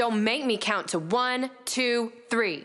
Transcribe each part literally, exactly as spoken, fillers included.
Don't make me count to one, two, three.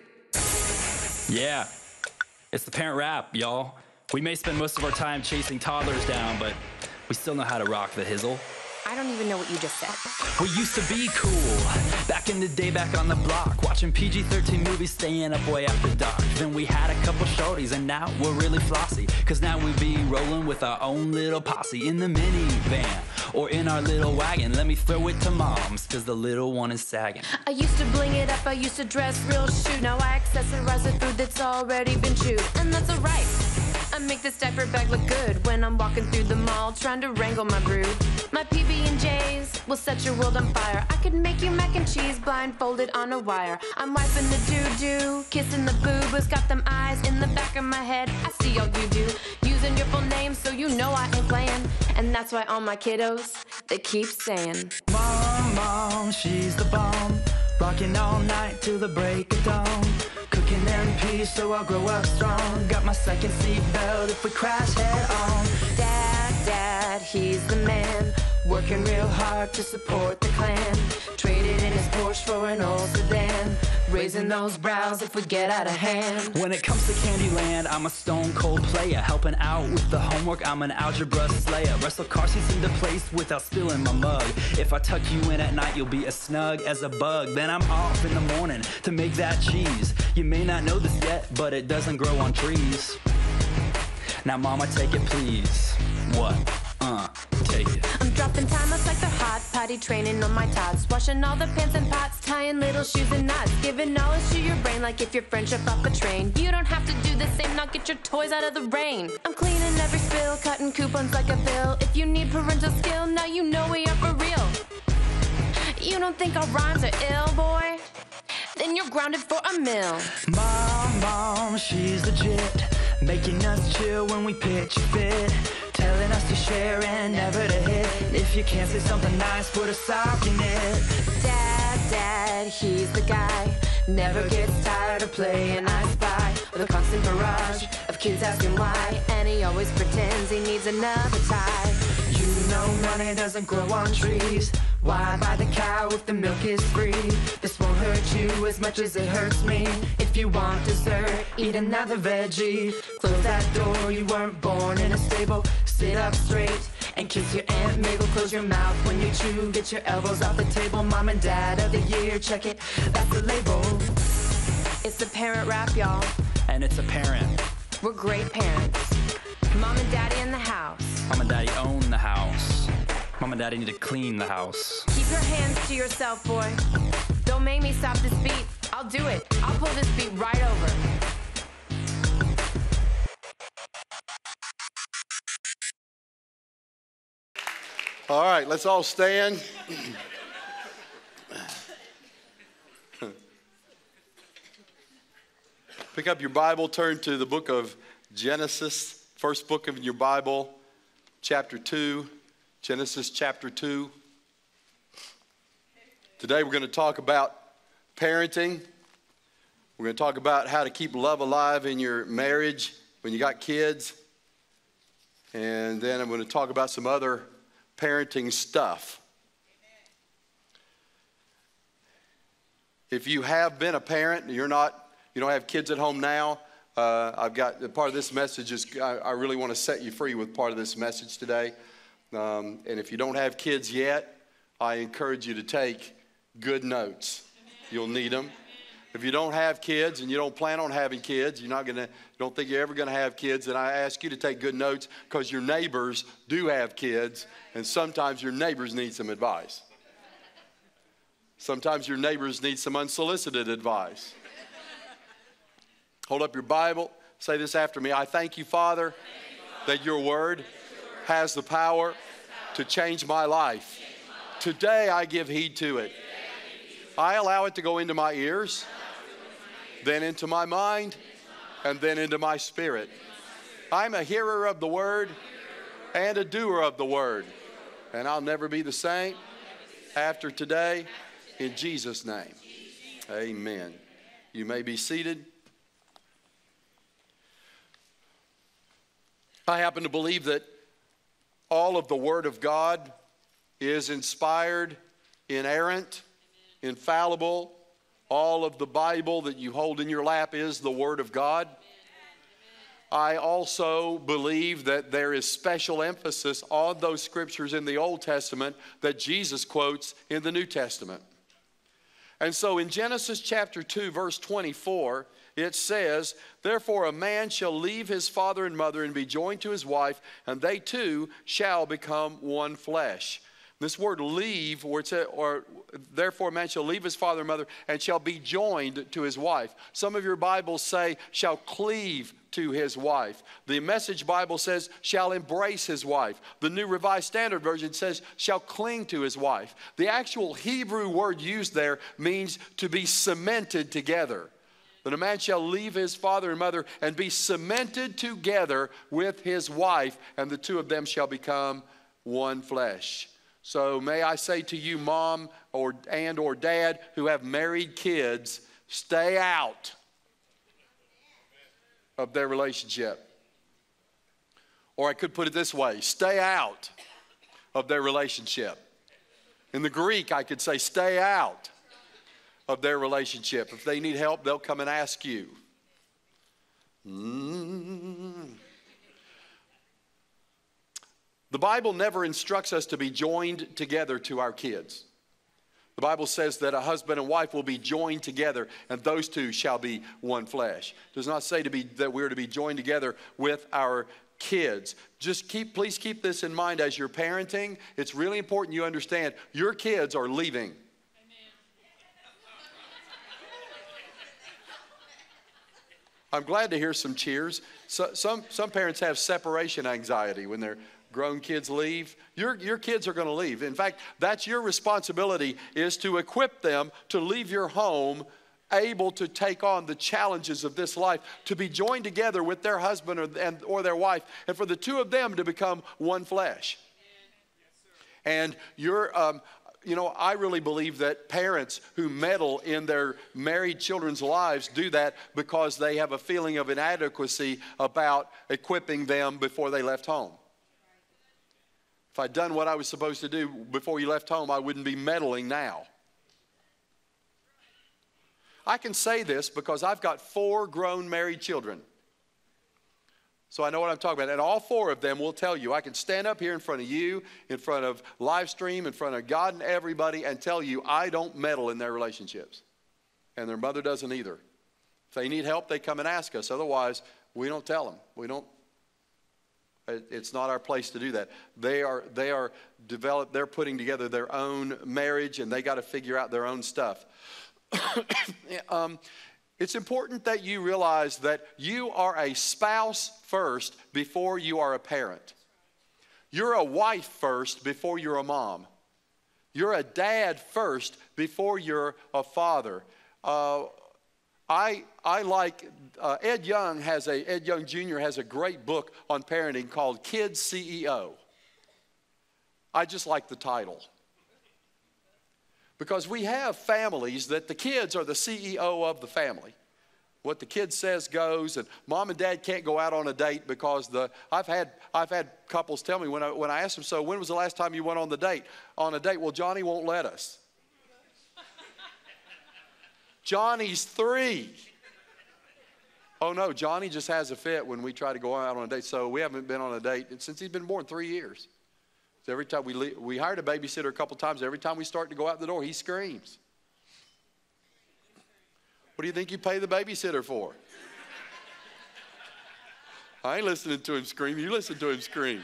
Yeah, it's the parent rap, y'all. We may spend most of our time chasing toddlers down, but we still know how to rock the hizzle. I don't even know what you just said. We used to be cool, back in the day, back on the block, watching P G thirteen movies, staying up way after dark. Then we had a couple shorties, and now we're really flossy, cause now we be rolling with our own little posse in the minivan, or in our little wagon. Let me throw it to moms, cause the little one is sagging. I used to bling it up, I used to dress real shoe. Now I accessorize with food that's already been chewed, and that's alright. I make this diaper bag look good when I'm walking through the mall trying to wrangle my brood. My P B and J's will set your world on fire. I could make you mac and cheese blindfolded on a wire. I'm wiping the doo-doo, kissing the boo-boos, got them eyes in the back of my head. I see all you do, using your full name so you know I ain't playing. And that's why all my kiddos, they keep saying, Mom, Mom, she's the bomb, rocking all night till the break of dawn. Cooking M P so I'll grow up strong. Got my second seat belt if we crash head on. Dad, Dad, he's the man, working real hard to support the clan. Traded in his Porsche for an old sedan, raising those brows if we get out of hand. When it comes to Candyland, I'm a stone cold player. Helping out with the homework, I'm an algebra slayer. Wrestle car seats into place without spilling my mug. If I tuck you in at night, you'll be as snug as a bug. Then I'm off in the morning to make that cheese. You may not know this yet, but it doesn't grow on trees. Now mama, take it please. What? Uh, take it. I'm dropping timers like they're hot, potty training on my tots, washing all the pans and pots, tying little shoes and knots, giving knowledge to your brain like if you're friendship off a train. You don't have to do the same, now get your toys out of the rain. I'm cleaning every spill, cutting coupons like a bill. If you need parental skill, now you know we are for real. You don't think our rhymes are ill, boy? Then you're grounded for a mill. Mom, Mom, she's legit, making us chill when we pitch a fit, telling us to share and never to hit. If you can't say something nice, put a sock in it. Dad, Dad, he's the guy, never gets tired of playing I Spy, with a constant barrage of kids asking why, and he always pretends he needs another tie. You know money doesn't grow on trees. Why buy the cow if the milk is free? This won't hurt you as much as it hurts me. If you want dessert, eat another veggie. Close that door, you weren't born in a stable. Sit up straight and kiss your Aunt Mabel. Close your mouth when you chew, get your elbows off the table. Mom and Dad of the year, check it, that's the label. It's the parent rap, y'all. And it's a parent. We're great parents. Mom and Daddy in the house. Mom and Daddy own the house. Mom and Daddy need to clean the house. Keep your hands to yourself, boy. Don't make me stop this beat. I'll do it. I'll pull this beat right over. All right, let's all stand. Pick up your Bible, turn to the book of Genesis, first book of your Bible, chapter two. Genesis chapter two. Today we're going to talk about parenting. We're going to talk about how to keep love alive in your marriage when you got kids. And then I'm going to talk about some other parenting stuff. If you have been a parent, you're not, you don't have kids at home now, uh, I've got, part of this message is, I, I really want to set you free with part of this message today. Um, and if you don't have kids yet, I encourage you to take good notes. You'll need them. If you don't have kids and you don't plan on having kids, you're not gonna, don't think you're ever going to have kids, then I ask you to take good notes, because your neighbors do have kids, and sometimes your neighbors need some advice. Sometimes your neighbors need some unsolicited advice. Hold up your Bible. Say this after me. I thank you, Father, that your word has the power to change my life. Today I give heed to it. I allow it to go into my ears, then into my mind, and then into my spirit. I'm a hearer of the word and a doer of the word, and I'll never be the same after today, in Jesus' name. Amen. You may be seated. I happen to believe that all of the Word of God is inspired, inerrant, infallible. All of the Bible that you hold in your lap is the Word of God. I also believe that there is special emphasis on those scriptures in the Old Testament that Jesus quotes in the New Testament. And so in Genesis chapter two, verse twenty-four, it says, therefore a man shall leave his father and mother and be joined to his wife, and they two shall become one flesh. This word leave, where it says, or therefore a man shall leave his father and mother and shall be joined to his wife. Some of your Bibles say shall cleave to his wife. The Message Bible says shall embrace his wife. The New Revised Standard Version says shall cling to his wife. The actual Hebrew word used there means to be cemented together. That a man shall leave his father and mother and be cemented together with his wife, and the two of them shall become one flesh. So may I say to you, mom or and or dad who have married kids, stay out of their relationship. Or I could put it this way, stay out of their relationship. In the Greek, I could say stay out of their relationship. If they need help, they'll come and ask you. Mm. The Bible never instructs us to be joined together to our kids. The Bible says that a husband and wife will be joined together, and those two shall be one flesh. It does not say to be, that we're to be joined together with our kids. Just keep, please keep this in mind as you're parenting. It's really important you understand your kids are leaving. I'm glad to hear some cheers. So, some, some parents have separation anxiety when their grown kids leave. Your, your kids are going to leave. In fact, that's your responsibility, is to equip them to leave your home able to take on the challenges of this life, to be joined together with their husband or, and, or their wife, and for the two of them to become one flesh. And you're... Um, You know, I really believe that parents who meddle in their married children's lives do that because they have a feeling of inadequacy about equipping them before they left home. If I'd done what I was supposed to do before you left home, I wouldn't be meddling now. I can say this because I've got four grown married children. So I know what I'm talking about. And all four of them will tell you, I can stand up here in front of you, in front of live stream, in front of God and everybody, and tell you I don't meddle in their relationships. And their mother doesn't either. If they need help, they come and ask us. Otherwise, we don't tell them. We don't. It's not our place to do that. They are, they are developed, they're putting together their own marriage, and they got to figure out their own stuff. um, It's important that you realize that you are a spouse first before you are a parent. You're a wife first before you're a mom. You're a dad first before you're a father. Uh, I I like uh, Ed Young has a Ed Young Junior has a great book on parenting called Kids C E O. I just like the title. Because we have families that the kids are the C E O of the family. What the kid says goes, and mom and dad can't go out on a date because the I've had I've had couples tell me when I when I ask them, so when was the last time you went on the date? On a date? Well, Johnny won't let us. Johnny's three. Oh no, Johnny just has a fit when we try to go out on a date. So we haven't been on a date since he's been born, three years. So every time we leave, we hired a babysitter a couple times. Every time we start to go out the door, he screams. What do you think you pay the babysitter for? I ain't listening to him scream. You listen to him scream.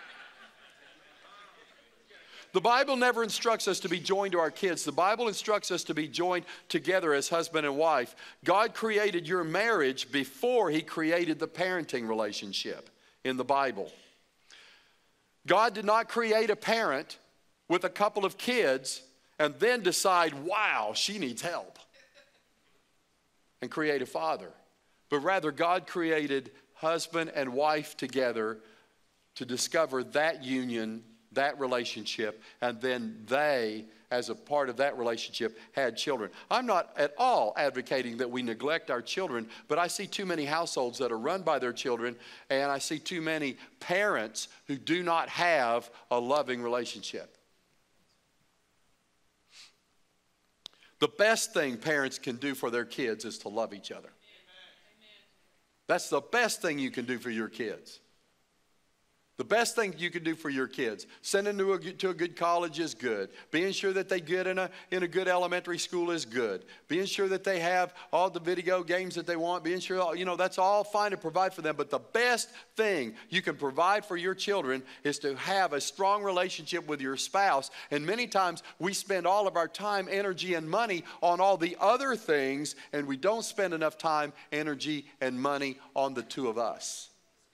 The Bible never instructs us to be joined to our kids. The Bible instructs us to be joined together as husband and wife. God created your marriage before he created the parenting relationship in the Bible. God did not create a parent with a couple of kids and then decide, wow, she needs help, and create a father. But rather, God created husband and wife together to discover that union, that relationship, and then they, as a part of that relationship, had children. I'm not at all advocating that we neglect our children, but I see too many households that are run by their children, and I see too many parents who do not have a loving relationship. The best thing parents can do for their kids is to love each other. That's the best thing you can do for your kids. The best thing you can do for your kids, sending them to a, to a good college is good. Being sure that they get in a, in a good elementary school is good. Being sure that they have all the video games that they want. Being sure, you know, that's all fine to provide for them. But the best thing you can provide for your children is to have a strong relationship with your spouse. And many times we spend all of our time, energy, and money on all the other things, and we don't spend enough time, energy, and money on the two of us.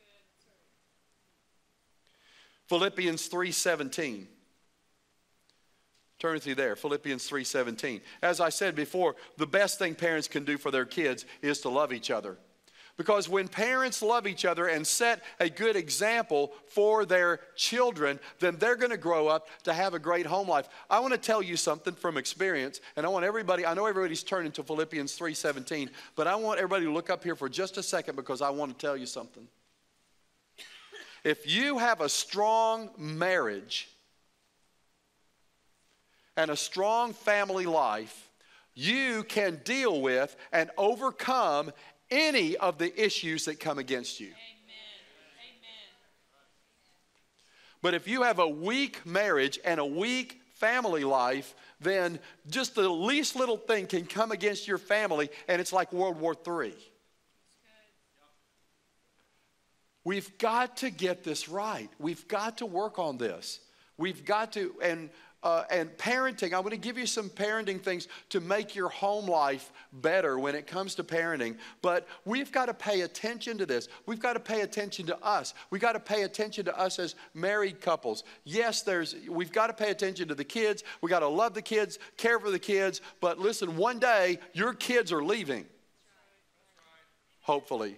Philippians three seventeen. Turn with you there, Philippians three seventeen. As I said before, the best thing parents can do for their kids is to love each other. Because when parents love each other and set a good example for their children, then they're going to grow up to have a great home life. I want to tell you something from experience, and I want everybody, I know everybody's turning to Philippians three seventeen, but I want everybody to look up here for just a second because I want to tell you something. If you have a strong marriage and a strong family life, you can deal with and overcome any of the issues that come against you. Amen. Amen. But if you have a weak marriage and a weak family life, then just the least little thing can come against your family, and it's like World War Three. We've got to get this right. We've got to work on this. We've got to, and uh, and parenting, I'm going to give you some parenting things to make your home life better when it comes to parenting. But we've got to pay attention to this. We've got to pay attention to us. We've got to pay attention to us as married couples. Yes, there's. We've got to pay attention to the kids. We've got to love the kids, care for the kids. But listen, one day your kids are leaving. Hopefully.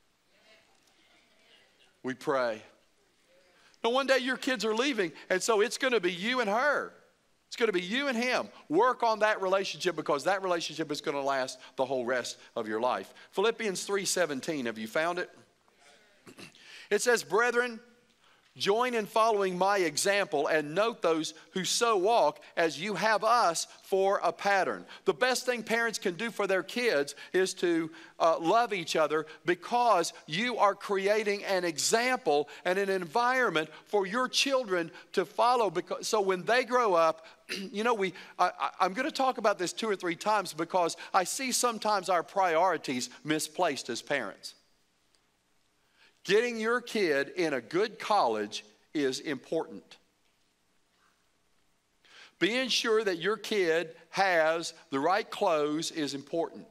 We pray. Now, one day your kids are leaving, and so it's going to be you and her. It's going to be you and him. Work on that relationship because that relationship is going to last the whole rest of your life. Philippians three seventeen, have you found it? It says, brethren, join in following my example and note those who so walk as you have us for a pattern. The best thing parents can do for their kids is to uh, love each other because you are creating an example and an environment for your children to follow. Because, so when they grow up, you know, we, I, I'm going to talk about this two or three times because I see sometimes our priorities misplaced as parents. Getting your kid in a good college is important. Being sure that your kid has the right clothes is important.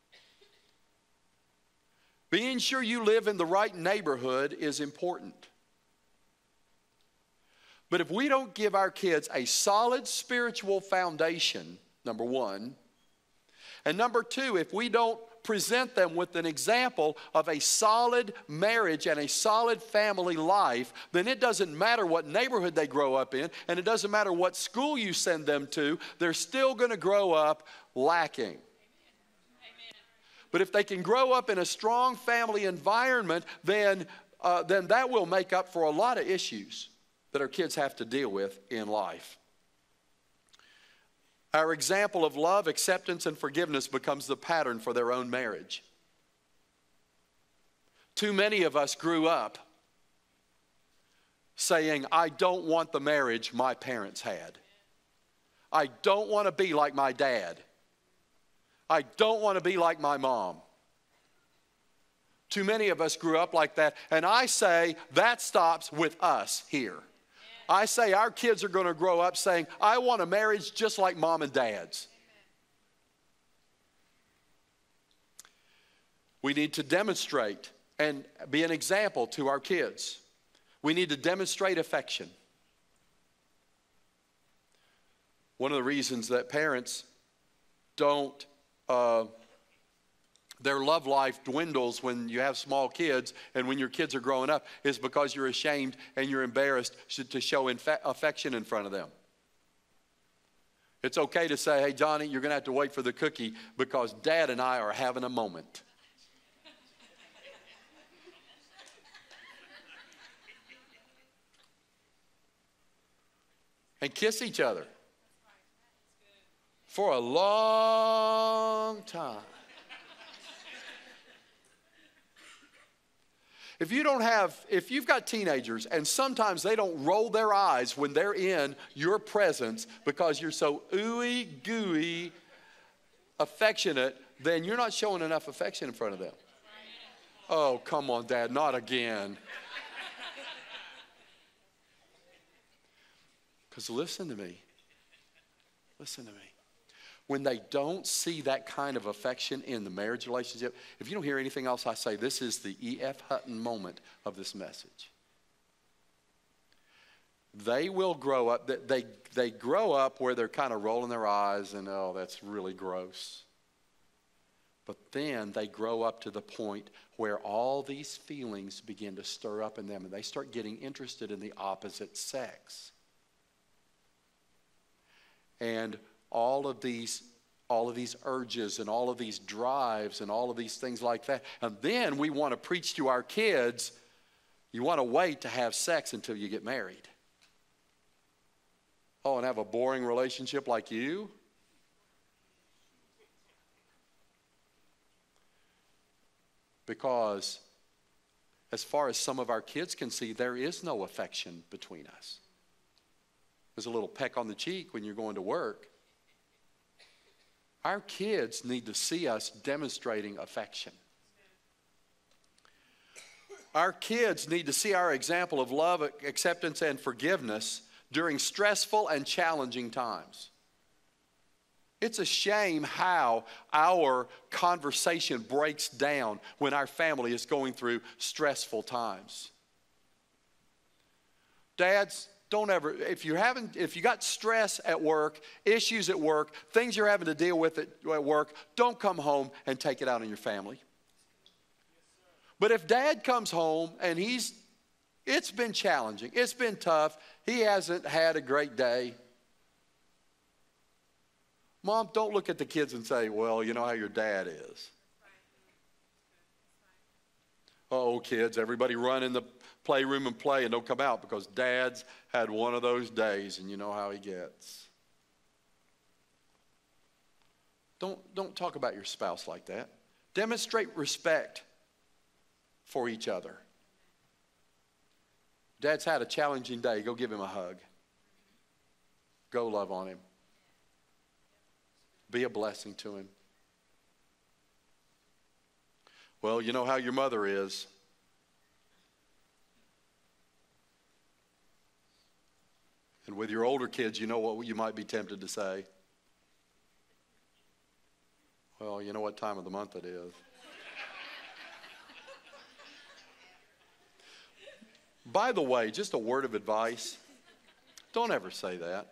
Being sure you live in the right neighborhood is important. But if we don't give our kids a solid spiritual foundation, number one, and number two, if we don't present them with an example of a solid marriage and a solid family life, then it doesn't matter what neighborhood they grow up in, and it doesn't matter what school you send them to, they're still going to grow up lacking. Amen. But if they can grow up in a strong family environment, then, uh, then that will make up for a lot of issues that our kids have to deal with in life. Our example of love, acceptance, and forgiveness becomes the pattern for their own marriage. Too many of us grew up saying, I don't want the marriage my parents had. I don't want to be like my dad. I don't want to be like my mom. Too many of us grew up like that, and I say that stops with us here. I say our kids are going to grow up saying, I want a marriage just like mom and dad's. We need to demonstrate and be an example to our kids. We need to demonstrate affection. One of the reasons that parents don't, uh, their love life dwindles when you have small kids and when your kids are growing up is because you're ashamed and you're embarrassed to show infa- affection in front of them. It's okay to say, hey, Johnny, you're going to have to wait for the cookie because Dad and I are having a moment. And kiss each other. for a long time. If you don't have, if you've got teenagers and sometimes they don't roll their eyes when they're in your presence because you're so ooey gooey affectionate, then you're not showing enough affection in front of them. Oh, come on, Dad, not again. Because listen to me. Listen to me. When they don't see that kind of affection in the marriage relationship, if you don't hear anything else I say, this is the E F Hutton moment of this message. They will grow up, they, they grow up where they're kind of rolling their eyes and, oh, that's really gross. But then they grow up to the point where all these feelings begin to stir up in them and they start getting interested in the opposite sex. And all of these, all of these urges and all of these drives and all of these things like that. And then we want to preach to our kids, you want to wait to have sex until you get married. Oh, and have a boring relationship like you? Because as far as some of our kids can see, there is no affection between us. There's a little peck on the cheek when you're going to work. Our kids need to see us demonstrating affection. Our kids need to see our example of love, acceptance, and forgiveness during stressful and challenging times. It's a shame how our conversation breaks down when our family is going through stressful times. Dads, don't ever, if you're having, if you got stress at work, issues at work, things you're having to deal with at, at work, don't come home and take it out on your family. But if Dad comes home and he's, it's been challenging, it's been tough, he hasn't had a great day. Mom, don't look at the kids and say, well, you know how your dad is. Oh, kids, everybody run in the playroom and play and don't come out because Dad's had one of those days and you know how he gets. Don't, don't talk about your spouse like that. Demonstrate respect for each other. Dad's had a challenging day. Go give him a hug. Go love on him. Be a blessing to him. Well, you know how your mother is. And with your older kids, you know what you might be tempted to say. Well, you know what time of the month it is. By the way, just a word of advice. Don't ever say that.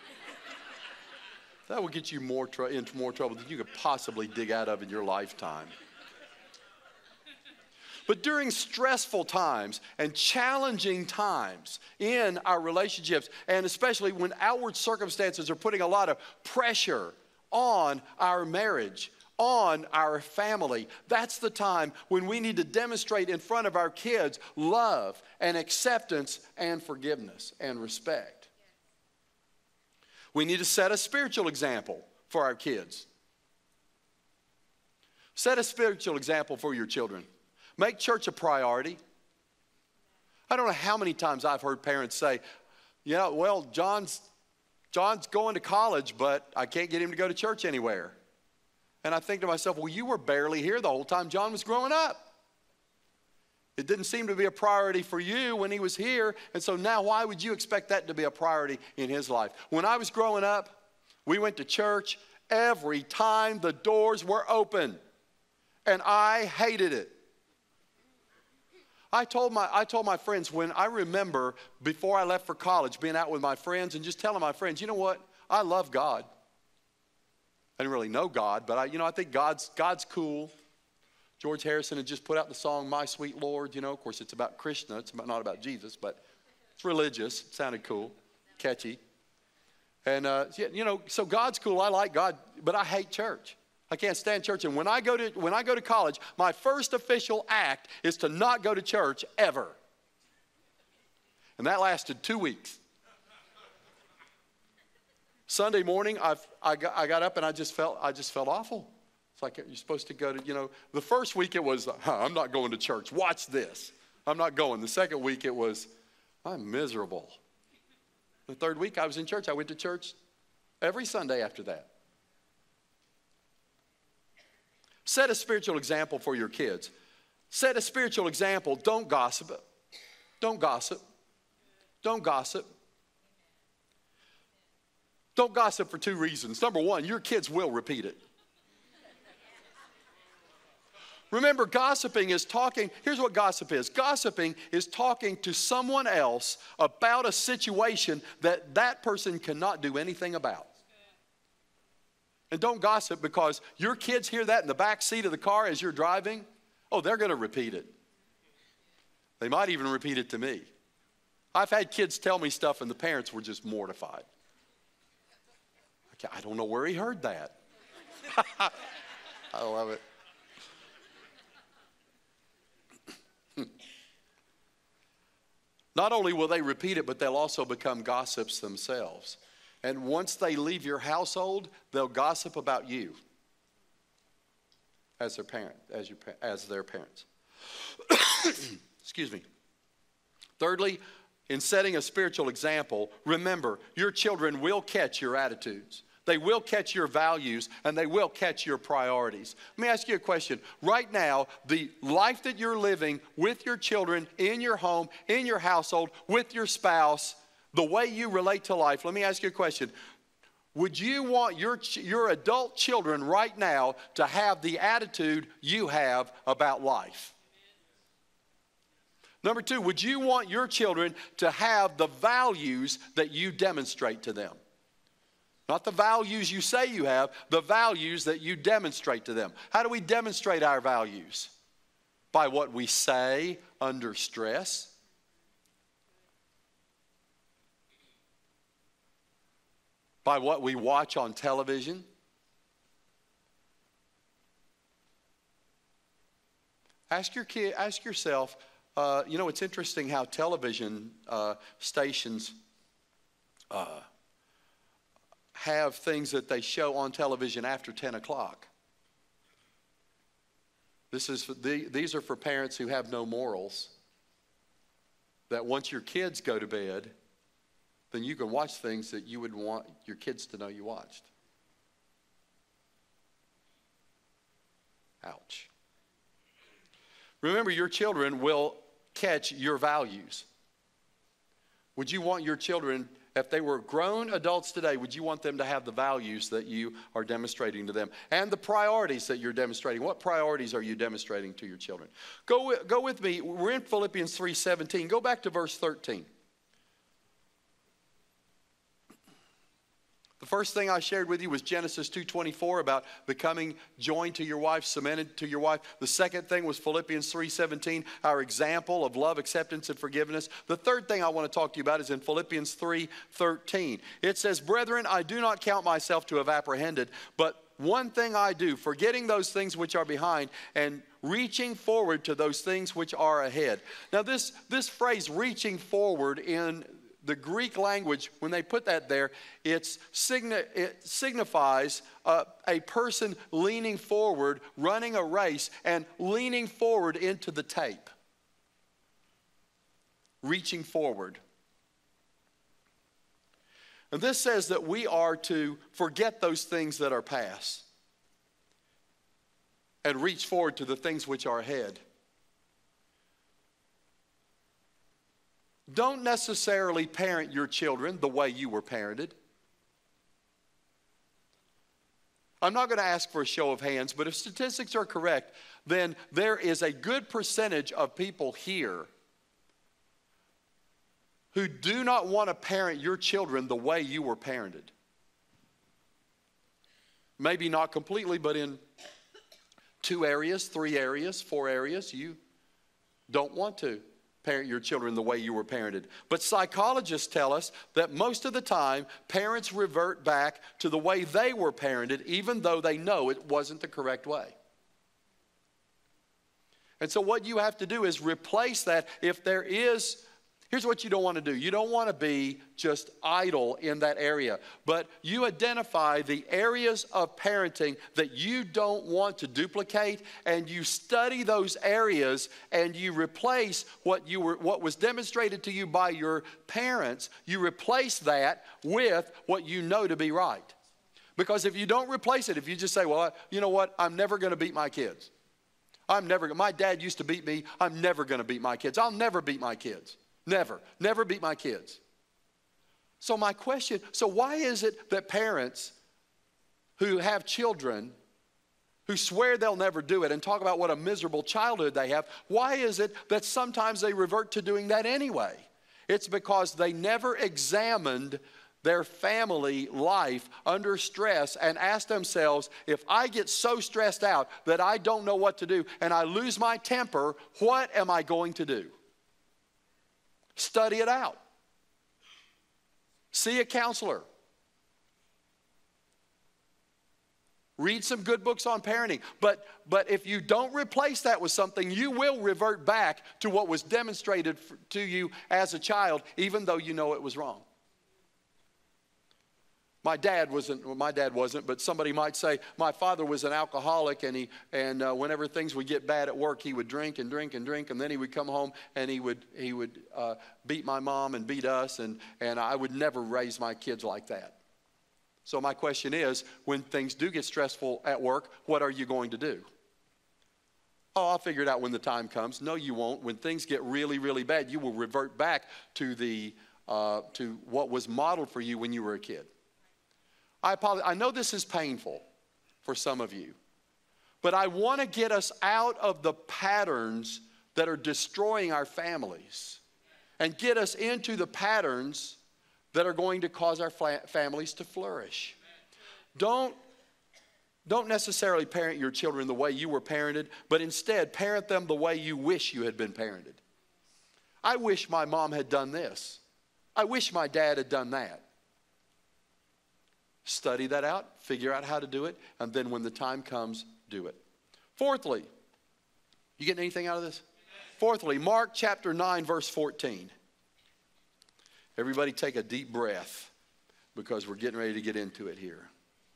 That will get you more tr- into more trouble than you could possibly dig out of in your lifetime. But during stressful times and challenging times in our relationships, and especially when outward circumstances are putting a lot of pressure on our marriage, on our family, that's the time when we need to demonstrate in front of our kids love and acceptance and forgiveness and respect. We need to set a spiritual example for our kids. Set a spiritual example for your children. Make church a priority. I don't know how many times I've heard parents say, you know, well, John's, John's going to college, but I can't get him to go to church anywhere. And I think to myself, well, you were barely here the whole time John was growing up. It didn't seem to be a priority for you when he was here, and so now why would you expect that to be a priority in his life? When I was growing up, we went to church every time the doors were open, and I hated it. I told my, I told my friends when I remember before I left for college being out with my friends and just telling my friends, you know what, I love God. I didn't really know God, but I, you know, I think God's, God's cool. George Harrison had just put out the song, My Sweet Lord. You know, of course, it's about Krishna. It's about, not about Jesus, but it's religious. It sounded cool, catchy. And, uh, you know, so God's cool. I like God, but I hate church. I can't stand church. And when I go to, when I go to college, my first official act is to not go to church ever. And that lasted two weeks. Sunday morning, I've, I, got, I got up and I just felt, I just felt awful. It's like you're supposed to go to, you know, the first week it was, huh, I'm not going to church. Watch this. I'm not going. The second week it was, I'm miserable. The third week I was in church. I went to church every Sunday after that. Set a spiritual example for your kids. Set a spiritual example. Don't gossip. Don't gossip. Don't gossip. Don't gossip for two reasons. Number one, your kids will repeat it. Remember, gossiping is talking, here's what gossip is. Gossiping is talking to someone else about a situation that that person cannot do anything about. And don't gossip because your kids hear that in the back seat of the car as you're driving. Oh, they're going to repeat it. They might even repeat it to me. I've had kids tell me stuff and the parents were just mortified. I don't know where he heard that. I love it. Not only will they repeat it, but they'll also become gossips themselves. And once they leave your household, they'll gossip about you as their parent, as your as their parents. Excuse me. Thirdly, in setting a spiritual example, remember, your children will catch your attitudes. They will catch your values, and they will catch your priorities. Let me ask you a question. Right now, the life that you're living with your children, in your home, in your household, with your spouse, the way you relate to life, let me ask you a question. Would you want your, your adult children right now to have the attitude you have about life? Number two, would you want your children to have the values that you demonstrate to them? Not the values you say you have, the values that you demonstrate to them. How do we demonstrate our values? By what we say under stress. By what we watch on television. Ask your kid, ask yourself, uh, you know, it's interesting how television uh, stations uh, have things that they show on television after ten o'clock. This is for the, these are for parents who have no morals. That once your kids go to bed, then you can watch things that you would want your kids to know you watched. Ouch. Remember, your children will catch your values. Would you want your children, if they were grown adults today, would you want them to have the values that you are demonstrating to them and the priorities that you're demonstrating? What priorities are you demonstrating to your children? Go, go with me. We're in Philippians three seventeen. Go back to verse thirteen. The first thing I shared with you was Genesis two twenty-four about becoming joined to your wife, cemented to your wife. The second thing was Philippians three seventeen, our example of love, acceptance, and forgiveness. The third thing I want to talk to you about is in Philippians three thirteen. It says, "Brethren, I do not count myself to have apprehended, but one thing I do, forgetting those things which are behind and reaching forward to those things which are ahead." Now this, this phrase, reaching forward, in the Greek language, when they put that there, it's signi- it signifies uh, a person leaning forward, running a race, and leaning forward into the tape. Reaching forward. And this says that we are to forget those things that are past and reach forward to the things which are ahead. Don't necessarily parent your children the way you were parented. I'm not going to ask for a show of hands, but if statistics are correct, then there is a good percentage of people here who do not want to parent your children the way you were parented. Maybe not completely, but in two areas, three areas, four areas, you don't want to parent your children the way you were parented. But psychologists tell us that most of the time, parents revert back to the way they were parented, even though they know it wasn't the correct way. And so what you have to do is replace that. If there is Here's what you don't want to do. You don't want to be just idle in that area, but you identify the areas of parenting that you don't want to duplicate, and you study those areas, and you replace what you were, what was demonstrated to you by your parents. You replace that with what you know to be right. Because if you don't replace it, if you just say, well, you know what, I'm never going to beat my kids. I'm never, my dad used to beat me. I'm never going to beat my kids. I'll never beat my kids. Never, never beat my kids. So my question, so why is it that parents who have children who swear they'll never do it and talk about what a miserable childhood they have, why is it that sometimes they revert to doing that anyway? It's because they never examined their family life under stress and asked themselves, if I get so stressed out that I don't know what to do and I lose my temper, what am I going to do? Study it out. See a counselor. Read some good books on parenting. But, but if you don't replace that with something, you will revert back to what was demonstrated to you as a child, even though you know it was wrong. My dad wasn't, well, my dad wasn't, but somebody might say, my father was an alcoholic, and he, and uh, whenever things would get bad at work, he would drink and drink and drink, and then he would come home and he would, he would uh, beat my mom and beat us, and, and I would never raise my kids like that. So my question is, when things do get stressful at work, what are you going to do? Oh, I'll figure it out when the time comes. No, you won't. When things get really, really bad, you will revert back to, the, uh, to what was modeled for you when you were a kid. I apologize. I know this is painful for some of you, but I want to get us out of the patterns that are destroying our families and get us into the patterns that are going to cause our families to flourish. Don't, don't necessarily parent your children the way you were parented, but instead parent them the way you wish you had been parented. I wish my mom had done this. I wish my dad had done that. Study that out, figure out how to do it, and then when the time comes, do it. Fourthly, you getting anything out of this? Fourthly, Mark chapter nine, verse fourteen. Everybody take a deep breath because we're getting ready to get into it here.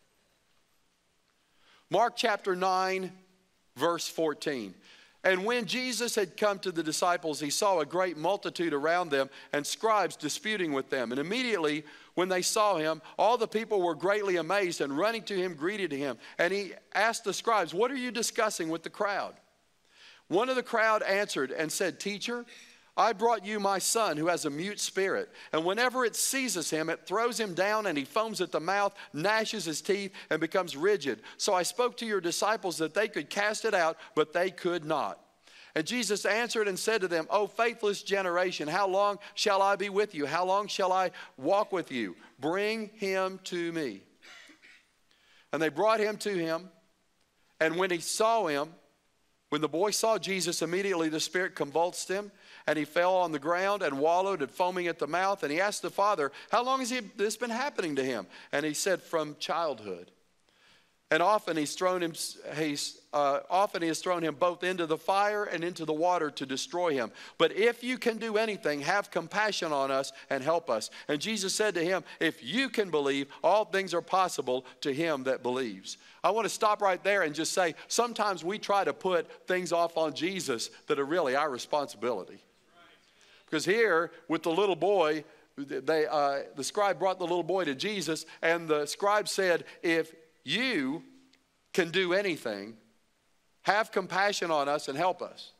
Mark chapter nine, verse fourteen. And when Jesus had come to the disciples, he saw a great multitude around them and scribes disputing with them. And immediately when they saw him, all the people were greatly amazed and running to him greeted him. And he asked the scribes, what are you discussing with the crowd? One of the crowd answered and said, Teacher, I brought you my son who has a mute spirit. And whenever it seizes him, it throws him down and he foams at the mouth, gnashes his teeth, and becomes rigid. So I spoke to your disciples that they could cast it out, but they could not. And Jesus answered and said to them, O faithless generation, how long shall I be with you? How long shall I walk with you? Bring him to me. And they brought him to him. And when he saw him, when the boy saw Jesus, immediately the spirit convulsed him, and he fell on the ground and wallowed and foaming at the mouth. And he asked the father, how long has he, this been happening to him? And he said, from childhood. And often he's thrown him, he's, uh, often he has thrown him both into the fire and into the water to destroy him. But if you can do anything, have compassion on us and help us. And Jesus said to him, if you can believe, all things are possible to him that believes. I want to stop right there and just say, sometimes we try to put things off on Jesus that are really our responsibility. Because here with the little boy, they, uh, the scribe brought the little boy to Jesus, and the scribe said, if you can do anything, have compassion on us and help us.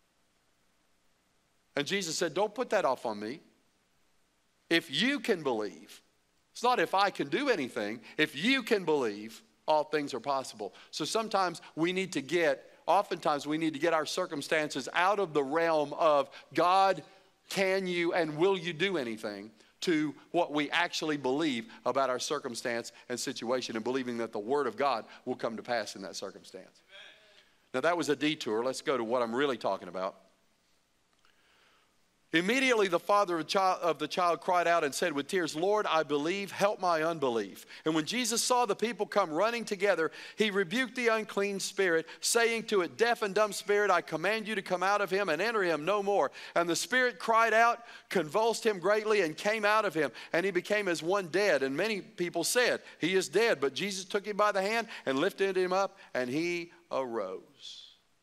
And Jesus said, don't put that off on me. If you can believe, it's not if I can do anything, if you can believe, all things are possible. So sometimes we need to get, oftentimes we need to get our circumstances out of the realm of God, can you and will you do anything, to what we actually believe about our circumstance and situation, and believing that the Word of God will come to pass in that circumstance. Amen. Now that was a detour. Let's go to what I'm really talking about. Immediately the father of, child, of the child cried out and said with tears, Lord, I believe, help my unbelief. And when Jesus saw the people come running together, he rebuked the unclean spirit, saying to it, deaf and dumb spirit, I command you to come out of him and enter him no more. And the spirit cried out, convulsed him greatly, and came out of him. And he became as one dead. And many people said, he is dead. But Jesus took him by the hand and lifted him up, and he arose.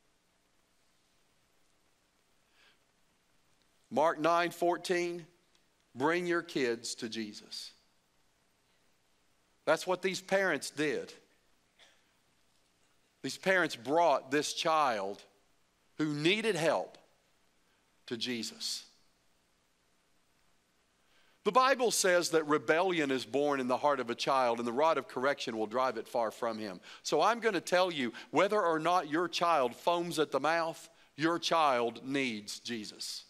Mark nine fourteen, bring your kids to Jesus. That's what these parents did. These parents brought this child who needed help to Jesus. The Bible says that rebellion is born in the heart of a child, and the rod of correction will drive it far from him. So I'm going to tell you, whether or not your child foams at the mouth, your child needs Jesus.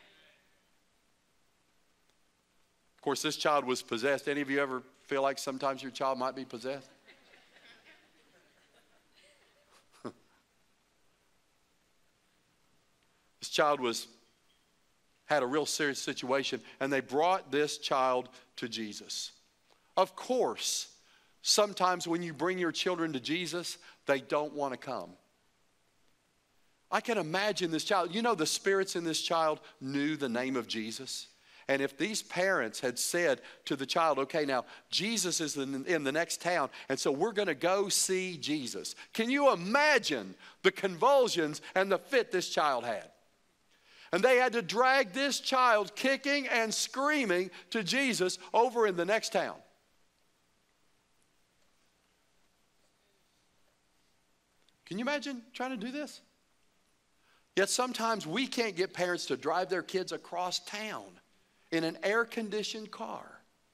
Of course, this child was possessed. Any of you ever feel like sometimes your child might be possessed? This child was had a real serious situation, and they brought this child to Jesus. Of course, sometimes when you bring your children to Jesus, they don't want to come. I can imagine this child. You know, the spirits in this child knew the name of Jesus. And if these parents had said to the child, okay, now Jesus is in, in the next town, and so we're going to go see Jesus. Can you imagine the convulsions and the fit this child had? And they had to drag this child kicking and screaming to Jesus over in the next town. Can you imagine trying to do this? Yet sometimes we can't get parents to drive their kids across town in an air-conditioned car.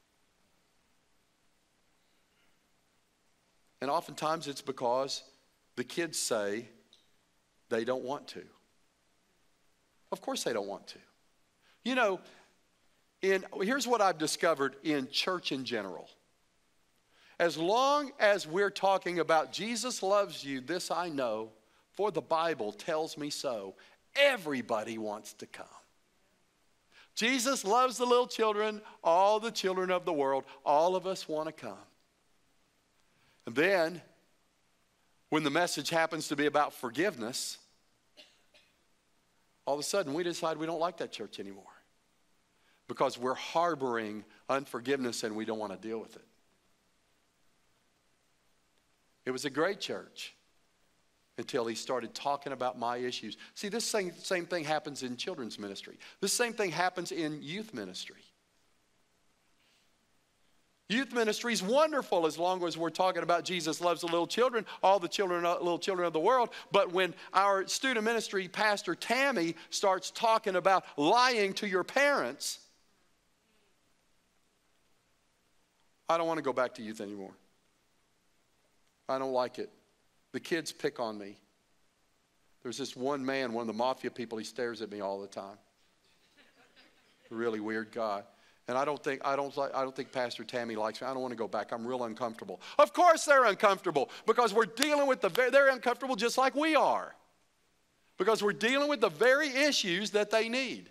And oftentimes it's because the kids say they don't want to. Of course they don't want to. You know, in, here's what I've discovered in church in general. As long as we're talking about Jesus loves you, this I know, for the Bible tells me so, everybody wants to come. Jesus loves the little children, all the children of the world. All of us want to come. And then, when the message happens to be about forgiveness, all of a sudden we decide we don't like that church anymore because we're harboring unforgiveness and we don't want to deal with it. It was a great church until he started talking about my issues. See, this same, same thing happens in children's ministry. This same thing happens in youth ministry. Youth ministry is wonderful as long as we're talking about Jesus loves the little children, all the children, little children of the world. But when our student ministry pastor Tammy starts talking about lying to your parents, I don't want to go back to youth anymore. I don't like it. The kids pick on me. There's this one man, one of the mafia people, he stares at me all the time. A really weird guy. And I don't think I don't I don't think Pastor Tammy likes me. I don't want to go back. I'm real uncomfortable. Of course they're uncomfortable because we're dealing with the very, they're uncomfortable just like we are. Because we're dealing with the very issues that they need.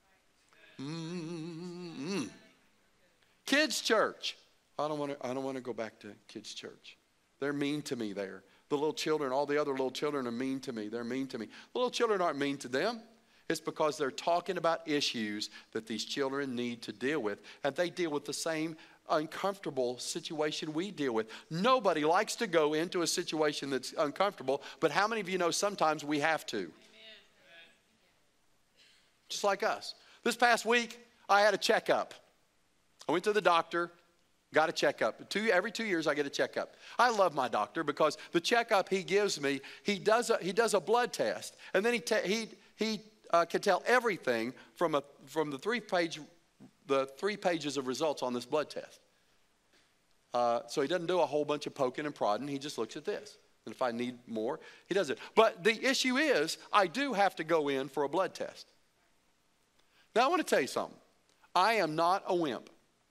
Mm-hmm. Kids church. I don't want to I don't want to go back to kids church. They're mean to me there. The little children, all the other little children are mean to me. They're mean to me. The little children aren't mean to them. It's because they're talking about issues that these children need to deal with. And they deal with the same uncomfortable situation we deal with. Nobody likes to go into a situation that's uncomfortable. But how many of you know sometimes we have to? Amen. Just like us. This past week, I had a checkup. I went to the doctor. Got a checkup. Two, every two years I get a checkup. I love my doctor because the checkup he gives me, he does a, he does a blood test. And then he, te- he, he uh, can tell everything from, a, from the, three page, the three pages of results on this blood test. Uh, so he doesn't do a whole bunch of poking and prodding. He just looks at this. And if I need more, he does it. But the issue is I do have to go in for a blood test. Now I want to tell you something. I am not a wimp.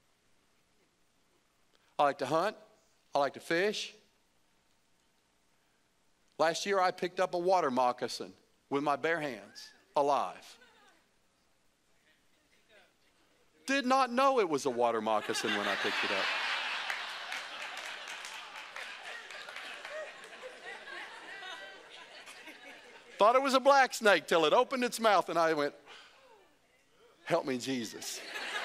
I like to hunt. I like to fish. Last year I picked up a water moccasin with my bare hands, alive. Did not know it was a water moccasin when I picked it up. Thought it was a black snake till it opened its mouth and I went, help me, Jesus.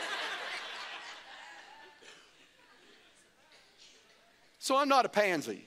So I'm not a pansy.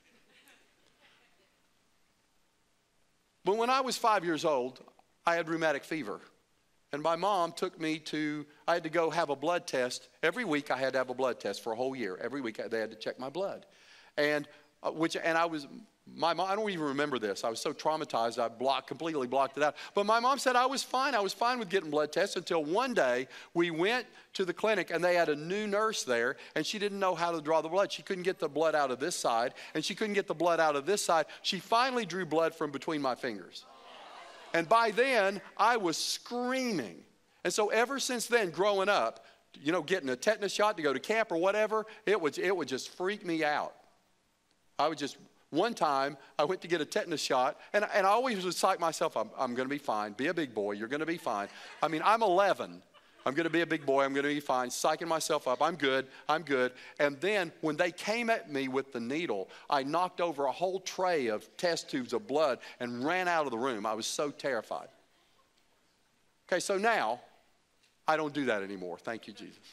But when I was five years old, I had rheumatic fever. And my mom took me to, I had to go have a blood test. Every week I had to have a blood test for a whole year. Every week they had to check my blood. And uh, which, and I was, my mom, I don't even remember this. I was so traumatized, I blocked, completely blocked it out. But my mom said I was fine. I was fine with getting blood tests until one day we went to the clinic and they had a new nurse there and she didn't know how to draw the blood. She couldn't get the blood out of this side and she couldn't get the blood out of this side. She finally drew blood from between my fingers. And by then, I was screaming. And so ever since then, growing up, you know, getting a tetanus shot to go to camp or whatever, it would, it would just freak me out. I would just, one time, I went to get a tetanus shot, and, and I always would psych myself, I'm, I'm going to be fine. Be a big boy. You're going to be fine. I mean, I'm eleven. I'm going to be a big boy. I'm going to be fine. Psyching myself up. I'm good. I'm good. And then when they came at me with the needle, I knocked over a whole tray of test tubes of blood and ran out of the room. I was so terrified. Okay, so now, I don't do that anymore. Thank you, Jesus.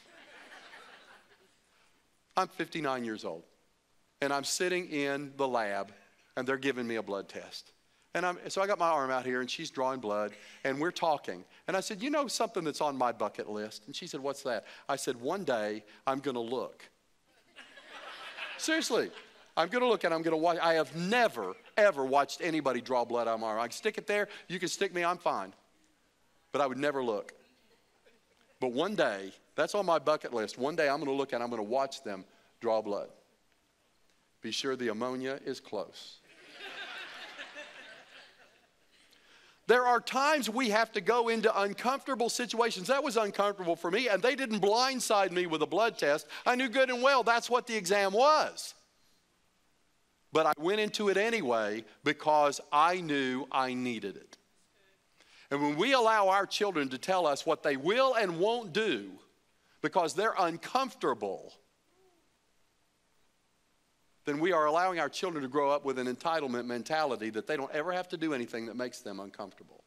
I'm fifty-nine years old. And I'm sitting in the lab, and they're giving me a blood test. And I'm, so I got my arm out here, and she's drawing blood, and we're talking. And I said, you know something that's on my bucket list? And she said, what's that? I said, one day, I'm going to look. Seriously. I'm going to look, and I'm going to watch. I have never, ever watched anybody draw blood out of my arm. I can stick it there. You can stick me. I'm fine. But I would never look. But one day, that's on my bucket list. One day, I'm going to look, and I'm going to watch them draw blood. Be sure the ammonia is close. There are times we have to go into uncomfortable situations. That was uncomfortable for me, and they didn't blindside me with a blood test. I knew good and well that's what the exam was. But I went into it anyway because I knew I needed it. And when we allow our children to tell us what they will and won't do because they're uncomfortable, then we are allowing our children to grow up with an entitlement mentality that they don't ever have to do anything that makes them uncomfortable.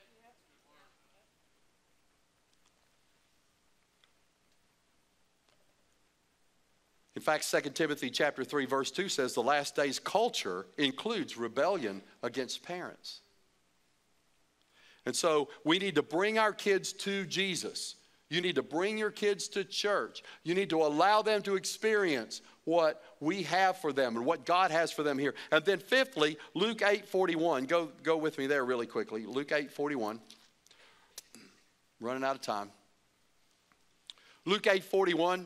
In fact, Second Timothy chapter three, verse two says the last days culture includes rebellion against parents. And so we need to bring our kids to Jesus. You need to bring your kids to church. You need to allow them to experience what we have for them and what God has for them here. And then fifthly, Luke eight forty-one. Go, go with me there really quickly. Luke eight forty-one. Running out of time. Luke eight forty-one.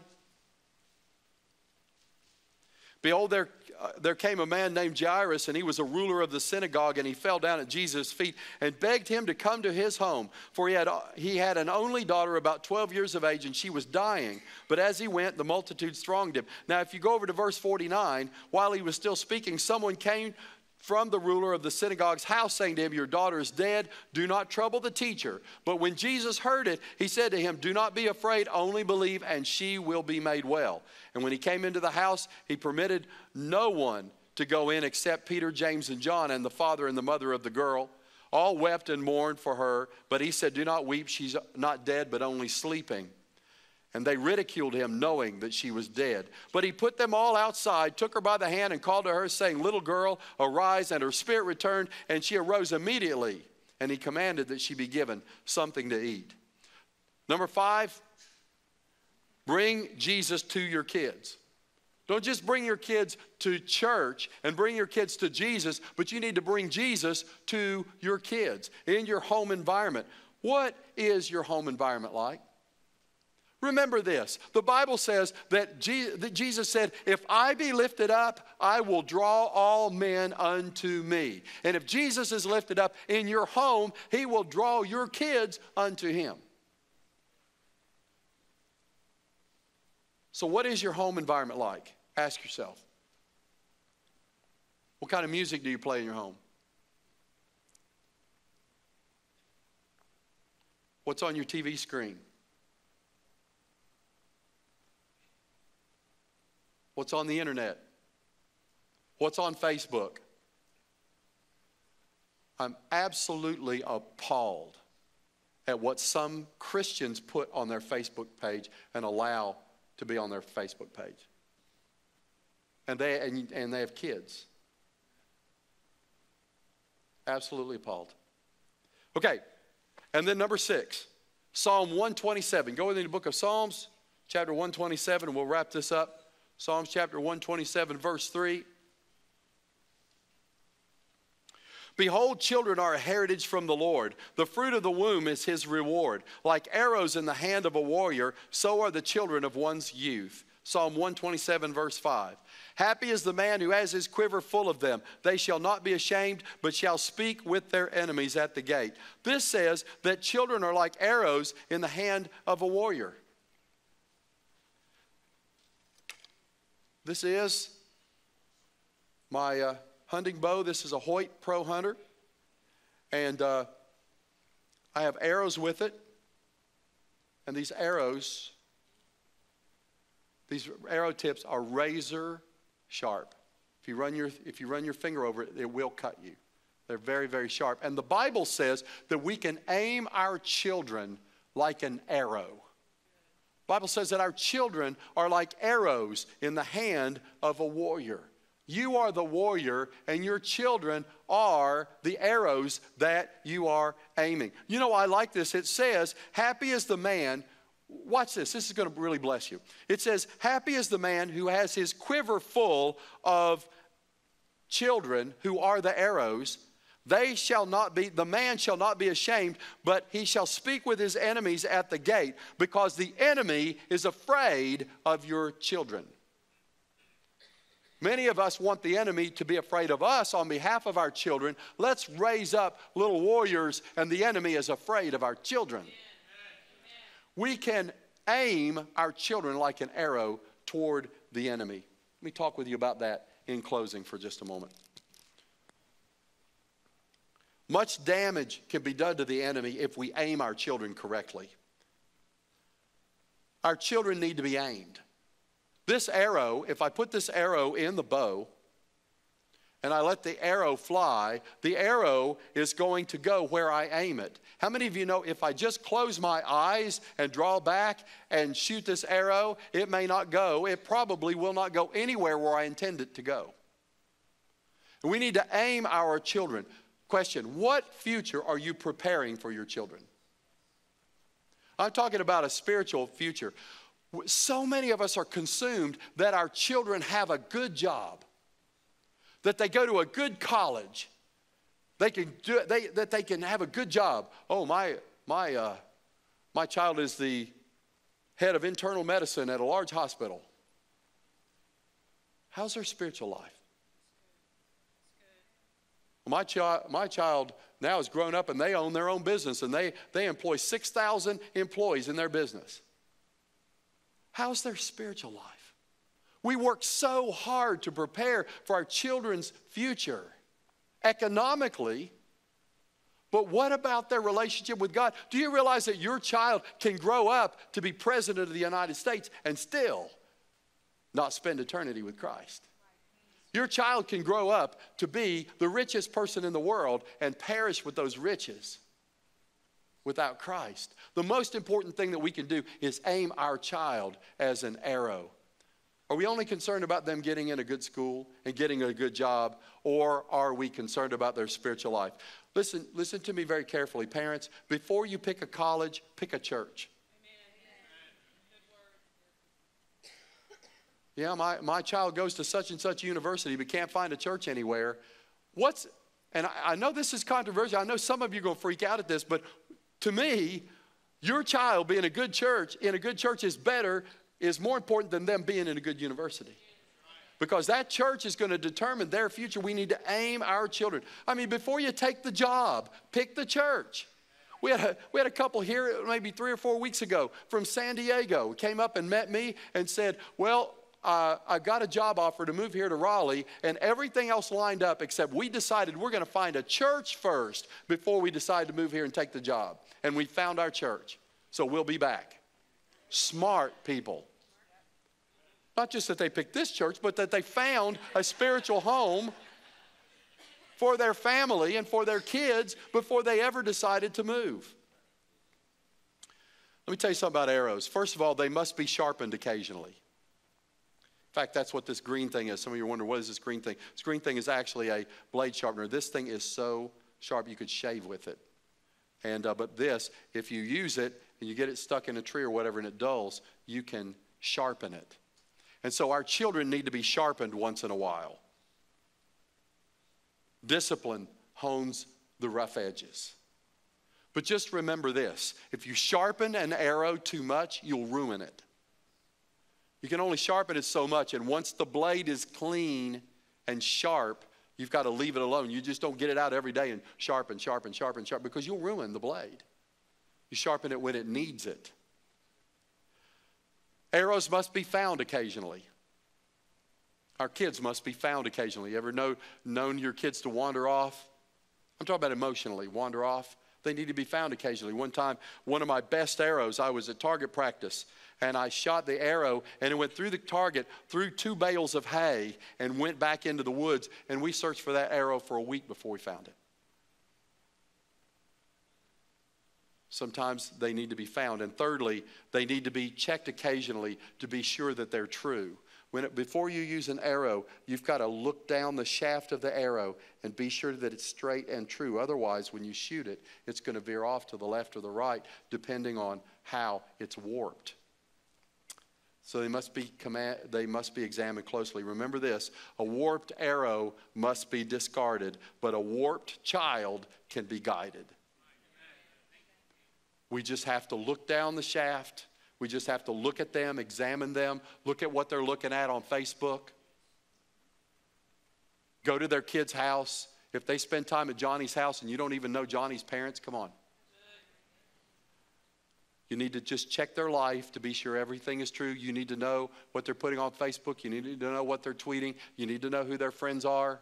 Behold, there, uh, there came a man named Jairus, and he was a ruler of the synagogue, and he fell down at Jesus' feet and begged him to come to his home. For he had, he had an only daughter about twelve years of age, and she was dying. But as he went, the multitudes thronged him. Now, if you go over to verse forty-nine, while he was still speaking, someone came from the ruler of the synagogue's house, saying to him, your daughter is dead. Do not trouble the teacher. But when Jesus heard it, he said to him, do not be afraid, only believe, and she will be made well. And when he came into the house, he permitted no one to go in except Peter, James, and John, and the father and the mother of the girl. All wept and mourned for her. But he said, do not weep. She's not dead, but only sleeping. And they ridiculed him, knowing that she was dead. But he put them all outside, took her by the hand, and called to her, saying, little girl, arise. And her spirit returned, and she arose immediately. And he commanded that she be given something to eat. Number five, bring Jesus to your kids. Don't just bring your kids to church and bring your kids to Jesus, but you need to bring Jesus to your kids in your home environment. What is your home environment like? Remember this, the Bible says that Jesus said, if I be lifted up, I will draw all men unto me. And if Jesus is lifted up in your home, he will draw your kids unto him. So what is your home environment like? Ask yourself. What kind of music do you play in your home? What's on your T V screen? What's on the internet? What's on Facebook? I'm absolutely appalled at what some Christians put on their Facebook page and allow to be on their Facebook page. And they, and, and they have kids. Absolutely appalled. Okay, and then number six, Psalm one twenty-seven. Go into the book of Psalms, chapter one twenty-seven, and we'll wrap this up. Psalms chapter one twenty-seven, verse three. Behold, children are a heritage from the Lord. The fruit of the womb is his reward. Like arrows in the hand of a warrior, so are the children of one's youth. Psalm one twenty-seven, verse five. Happy is the man who has his quiver full of them. They shall not be ashamed, but shall speak with their enemies at the gate. This says that children are like arrows in the hand of a warrior. This is my uh, hunting bow. This is a Hoyt Pro Hunter. And uh, I have arrows with it. And these arrows, these arrow tips are razor sharp. If you run your, if you run your finger over it, it will cut you. They're very, very sharp. And the Bible says that we can aim our children like an arrow. The Bible says that our children are like arrows in the hand of a warrior. You are the warrior, and your children are the arrows that you are aiming. You know, I like this. It says, happy is the man. Watch this. This is going to really bless you. It says, happy is the man who has his quiver full of children who are the arrows. They shall not be, the man shall not be ashamed, but he shall speak with his enemies at the gate, because the enemy is afraid of your children. Many of us want the enemy to be afraid of us on behalf of our children. Let's raise up little warriors, and the enemy is afraid of our children. We can aim our children like an arrow toward the enemy. Let me talk with you about that in closing for just a moment. Much damage can be done to the enemy if we aim our children correctly. Our children need to be aimed. This arrow, if I put this arrow in the bow and I let the arrow fly, the arrow is going to go where I aim it. How many of you know if I just close my eyes and draw back and shoot this arrow, it may not go. It probably will not go anywhere where I intend it to go. We need to aim our children. Question, what future are you preparing for your children? I'm talking about a spiritual future. So many of us are consumed that our children have a good job, that they go to a good college, they can do, they, that they can have a good job. Oh, my, my, uh, my child is the head of internal medicine at a large hospital. How's their spiritual life? My child, my child now is grown up and they own their own business, and they, they employ six thousand employees in their business. How's their spiritual life? We work so hard to prepare for our children's future economically, but what about their relationship with God? Do you realize that your child can grow up to be president of the United States and still not spend eternity with Christ? Your child can grow up to be the richest person in the world and perish with those riches without Christ. The most important thing that we can do is aim our child as an arrow. Are we only concerned about them getting in a good school and getting a good job, or are we concerned about their spiritual life? Listen, listen to me very carefully, parents. Before you pick a college, pick a church. Yeah, my, my child goes to such and such university but can't find a church anywhere. What's, and I, I know this is controversial. I know some of you are going to freak out at this, but to me, your child being a good church, in a good church is better, is more important than them being in a good university. Because that church is going to determine their future. We need to aim our children. I mean, before you take the job, pick the church. We had, a, we had a couple here maybe three or four weeks ago from San Diego. Came up and met me and said, well, Uh, I got a job offer to move here to Raleigh, and everything else lined up except we decided we're going to find a church first before we decide to move here and take the job. And we found our church, so we'll be back. Smart people. Not just that they picked this church, but that they found a spiritual home for their family and for their kids before they ever decided to move. Let me tell you something about arrows. First of all, they must be sharpened occasionally. In fact, that's what this green thing is. Some of you are wondering, what is this green thing? This green thing is actually a blade sharpener. This thing is so sharp you could shave with it. And uh, but this, if you use it and you get it stuck in a tree or whatever and it dulls, you can sharpen it. And so our children need to be sharpened once in a while. Discipline hones the rough edges. But just remember this, if you sharpen an arrow too much, you'll ruin it. You can only sharpen it so much, and once the blade is clean and sharp, you've got to leave it alone. You just don't get it out every day and sharpen, sharpen, sharpen, sharpen, because you'll ruin the blade. You sharpen it when it needs it. Arrows must be found occasionally. Our kids must be found occasionally. You ever know, known your kids to wander off? I'm talking about emotionally, wander off. They need to be found occasionally. One time, one of my best arrows, I was at target practice, and I shot the arrow, and it went through the target, through two bales of hay, and went back into the woods, and we searched for that arrow for a week before we found it. Sometimes they need to be found. And thirdly, they need to be checked occasionally to be sure that they're true. When it, before you use an arrow, you've got to look down the shaft of the arrow and be sure that it's straight and true. Otherwise, when you shoot it, it's going to veer off to the left or the right, depending on how it's warped. So they must be command, they must be examined closely. Remember this, a warped arrow must be discarded, but a warped child can be guided. We just have to look down the shaft. We just have to look at them, examine them, look at what they're looking at on Facebook. Go to their kid's house. If they spend time at Johnny's house and you don't even know Johnny's parents, come on. You need to just check their life to be sure everything is true. You need to know what they're putting on Facebook. You need to know what they're tweeting. You need to know who their friends are.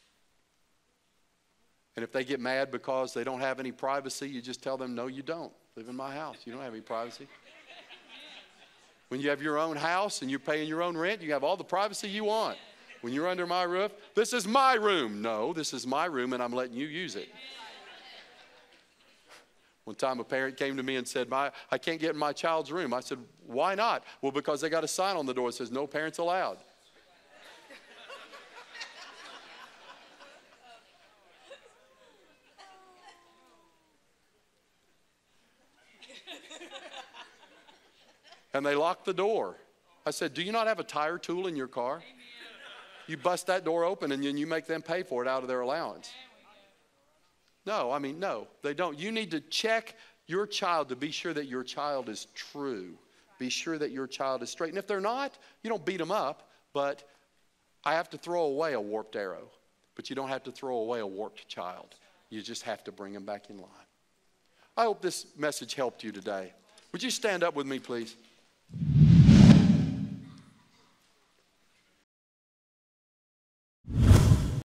And if they get mad because they don't have any privacy, you just tell them, no, you don't. Live in my house. You don't have any privacy. When you have your own house and you're paying your own rent, you have all the privacy you want. When you're under my roof, this is my room. No, this is my room and I'm letting you use it. One time a parent came to me and said, my, I can't get in my child's room. I said, why not? Well, because they got a sign on the door that says no parents allowed. And they locked the door. I said, do you not have a tire tool in your car? You bust that door open and then you make them pay for it out of their allowance. No, I mean, no, they don't. You need to check your child to be sure that your child is true. Be sure that your child is straight. And if they're not, you don't beat them up. But I have to throw away a warped arrow. But you don't have to throw away a warped child. You just have to bring them back in line. I hope this message helped you today. Would you stand up with me, please?